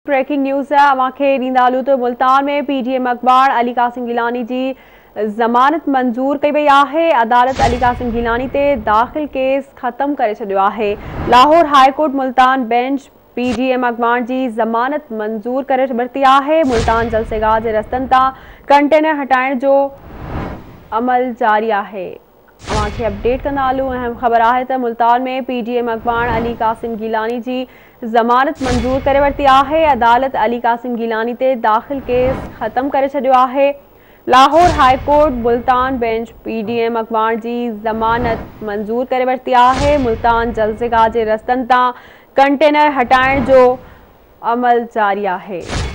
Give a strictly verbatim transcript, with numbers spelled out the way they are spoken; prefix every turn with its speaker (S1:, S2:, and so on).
S1: Breaking news है अवांखे ॾींदालू तो मुल्तान में पीडीएम अखबार अली कासिम गिलानी जी ज़मानत मंजूर कई वई आहे। अदालत अली कासिम गिलानी ते दाख़िल केस ख़त्म करे छॾियो आहे। Lahore high court Multan bench PDM अखबार जी ज़मानत मंजूर करे वरिती आहे। मुल्तान जलसेगाह जे रस्तनि तां कंटेनर हटाइण जो अमल जारी आहे। अवांखे अपडेट कंदा हलूं। अहम ख़बर आहे त मुल्तान में पीडीएम अखबार अली कासिम गिलानी जी ज़मानत मंजूर करे वरिती आहे। अदालत अली कासिम गिलानी ते दाख़िल केस ख़त्म करे छॾियो आहे। Lahore high court Multan bench PDM अखबार जी ज़मानत मंजूर करे वरिती आहे। मुल्तान जलसेगाह जे रस्तनि तां कंटेनर हटाइण जो अमल जारी आहे।